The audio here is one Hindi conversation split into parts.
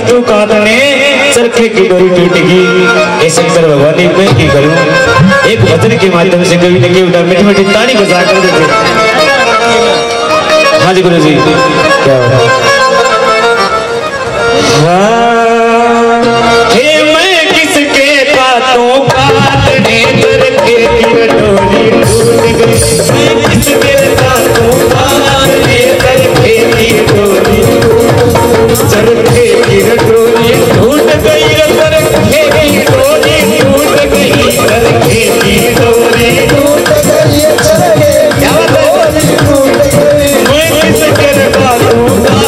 तू कांदने चरखे की डोरी टूटेगी। हे शंकर भगवान मैं की करूं। एक भजन के माध्यम से कवि ने केवल मीठी मीठी ताली बजा कर देते। हाँ जी गुरु जी क्या हो हे मैं किसके कातों काटने चरखे की डोरी टूट गई। मैं किसके कातों काटने चरखे की डोरी चरखे की डोरी टूट गई। चरखे की डोरी टूट गई। चरखे की डोरी टूट गई। क्या बात है मैं किसके कातों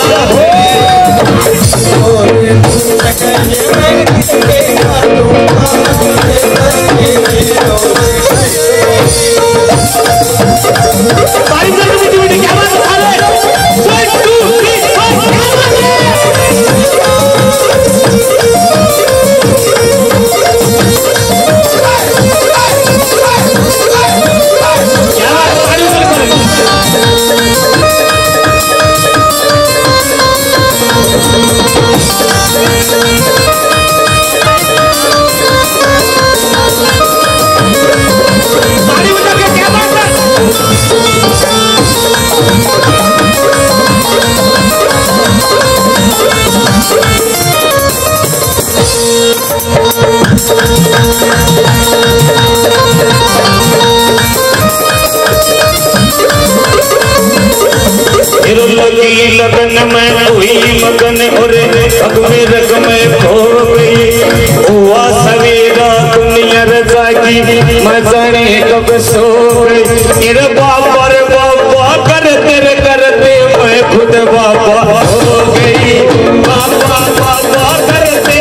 लगन में हुई मगन और अग में रग में खो गई। हुआ सवेरा दुनिया रजागी मैं जाने कब सो गई। तेरे बाबा रे बाबा करते करते मैं खुद बाबा हो गई। बाबा बाबा करते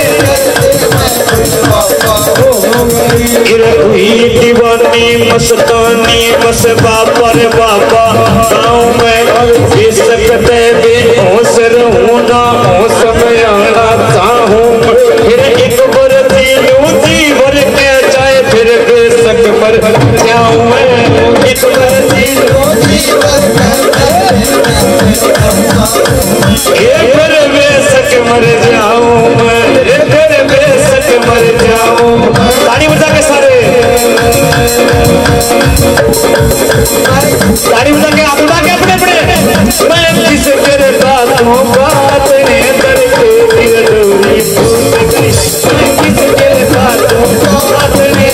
हुई दीवानी मस्तानी बस बाबा रे बाबा गाँव में सकते बेहोश रहूं ना होश में आना चाहूं। फिर एक बार जी भर के जाए फिर बेशक मर जाऊं मैं। एक बार जी फिर बेशक मर जाऊं मैं। फिर बेशक मर जाऊं। ताली बजा के सारे ताली बजा के आप उड़ा के अपने अपने मैं किसके कातों काटने चरखे की डोरी टूट गई। मैं किसके कातों काटने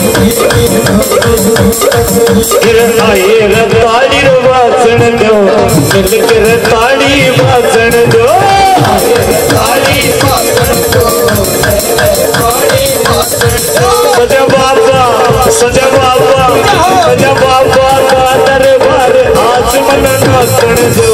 फिर आए ताली वासन दो मिलकर ताली वासन दो। सजा बाबा सजा बाबा सजा बाबा का दरबार आज मन नाचन दो।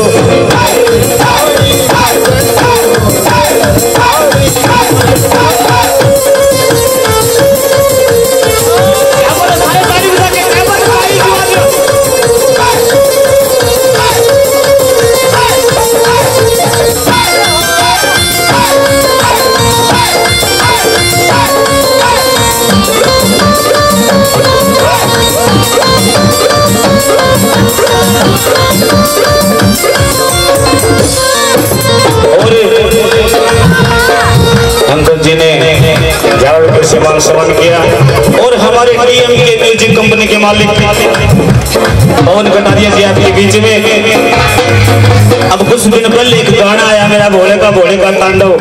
सम्मान सम्मान किया और हमारे डीएम के म्यूजिक कंपनी के मालिक पवन कटारिया जी आपके बीच में। अब कुछ दिन पहले एक गाना आया मेरा भोले का तांडव।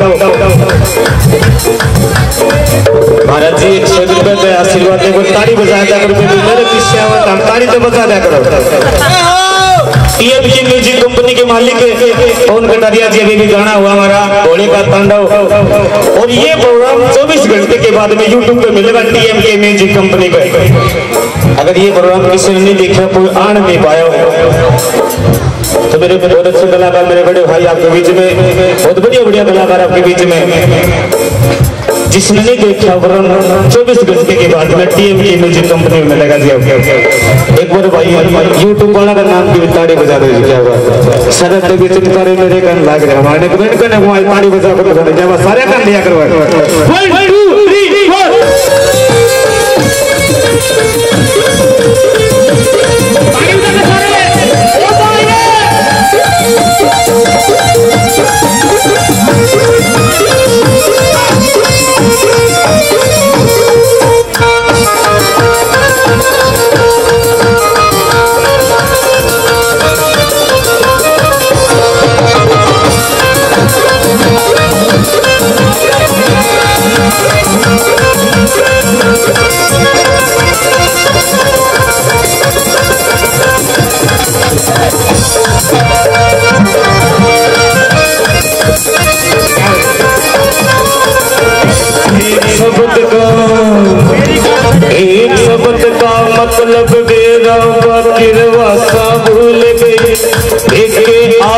महाराज जी 100 रुपए पे आशीर्वाद देकर ताली बजा दिया करो। मेरे पीछे हम ताली तो बजा दिया करो। टीएम की म्यूजिक कंपनी के मालिक पवन कटारिया जी अभी भी गाना हुआ हमारा भोले का तांडव। और ये प्रोग्राम 24 घंटे के बाद में यूट्यूब पे मिलेगा टीएम के म्यूजिक कंपनी पे। अगर ये प्रोग्राम किसी ने नहीं देखा कोई आन नहीं पाया तो मेरे बहुत अच्छे कलाकार मेरे बड़े भाई आपके बीच में बहुत बढ़िया कलाकार आपके बीच में जिसने नहीं देखा 24 घंटे के बाद में टीएम की म्यूजिक कंपनी में मिलेगा जी। एक बार भाई यूट्यूब वाला का नाम की ताड़ी बजा दे क्या बात शरद के बीच तारे मेरे कान लाग रहे हमारे कमेंट करने को ताड़ी बजा कर क्या बात सारे कान लिया करो 1 2 3 4 ताड़ी बजा के सारे ओ भाई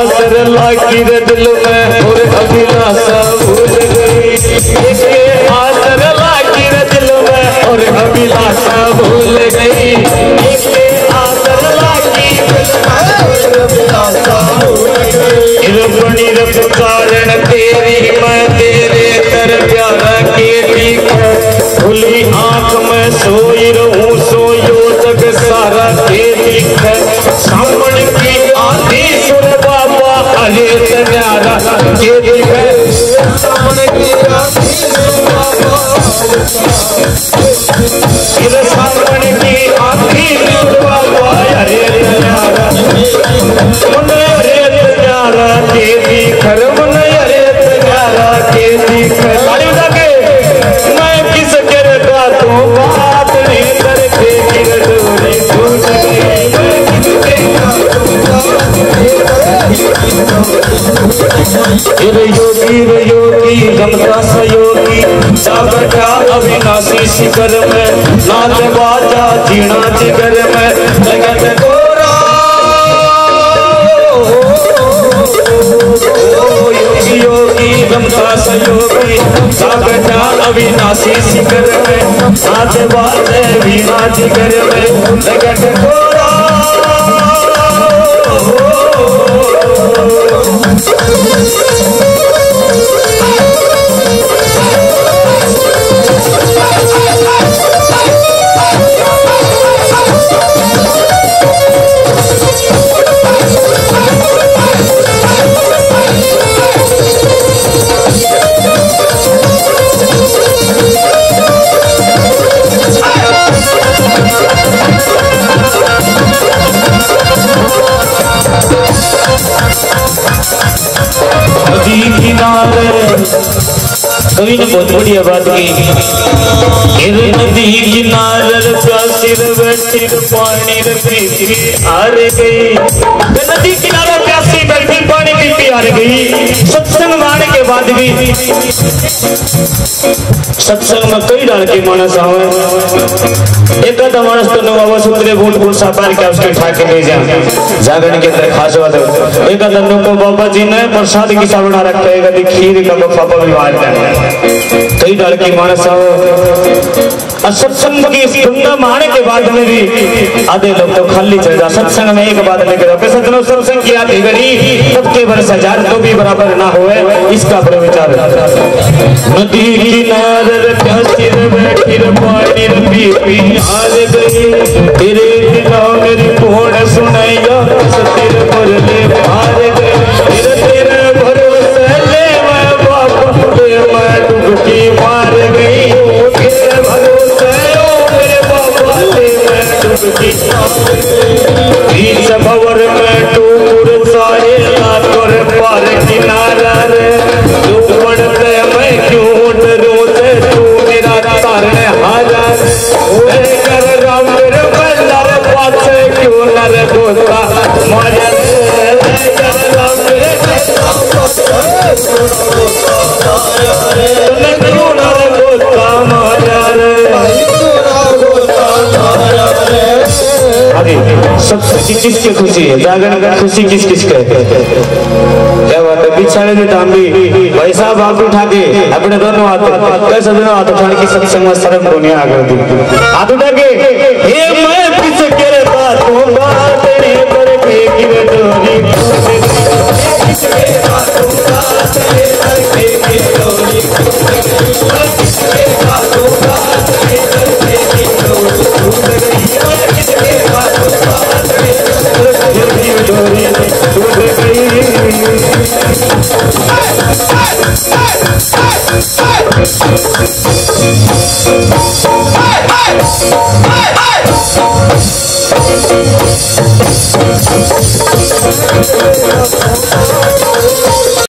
आसर लागी रे दिल में और अभिलाषा भूल गई। एक आसर लागी रे दिल में और अभिलाषा भूल गई। एक आसर लागी बड़ी रब कारण तेरी मैं तेरे कर प्यारा के ठीक खुली आंख में सोई रहूं सोयो जग सारा के ठीक सामने की आधी सुर बाबा अरे प्यारा के ठीक सामने की आधी सुर बाबा सामने की आधी सुर बाबा अरे प्यारा मैं किस करता तो बात नहीं करके गिरदोरी टूट गई। रे योगी गमता सयोगी जागटा अविनाशी शिखर में नाच बाजा जीना जिगर में जगत गोरा योगी गमता सयोगी जागटा अविनाशी शिखर में नाच बाजे वीणा जिगर में जगत गोरा कवि ने बहुत बढ़िया बात की। नदी किनारे प्यासी बैठी पानी पीती हार गई। नदी किनारे प्यासी बैठी पानी पीती हार गई। सत्संग माने के बाद भी सत्संग में कई डाल के मानस आवे। एक आधा मानस तो नवा सूत्रे बूट बूट सापार के उसके उठा के ले जाए जागरण के अंदर खास बात है। एक आधा को बाबा जी ने प्रसाद की सावड़ा रखा है कभी खीर का पापा भी मार कई डाल के मानस आवे। सत्संग की सुंदर माने के बाद में भी आधे लोग तो खाली चल जा। सत्संग में एक बात लेकर सत्संग सत्संग की आती गरी सबके वर्ष हजार तो भी बराबर ना होए इसका बड़ा विचार। नदी किनारे प्यासी बैठी पानी पी हार गई। तेरे दिलों मेरी कोण सुनाइया सतिर पर ले हार गई। तेरे भरोसे ले मैं बाप ले मैं डुबकी मार गई। तेरे भरोसे ओ मेरे बाबा ले मैं डुबकी बीच भंवर में टूर साहे ना कर पार किनारा रे तू पड़ते मैं क्यों डरूं ते तू मेरा तारण हारा कर राम मेरे बल्लर पासे क्यों नर गोता मारे कर राम मेरे क्यों नर गोता मारा सबसे किसकी खुशी है जागरण का खुशी किस किस के क्या बात है। बिछाने के टाइम भी भाई साहब आप उठा के अपने दोनों हाथ कैसे दोनों हाथ उठाने की सत्संग में शर्म दुनिया आ गई। हाथ उठा के हे मैं पीछे के बातों बात रे पर के गिर डोरी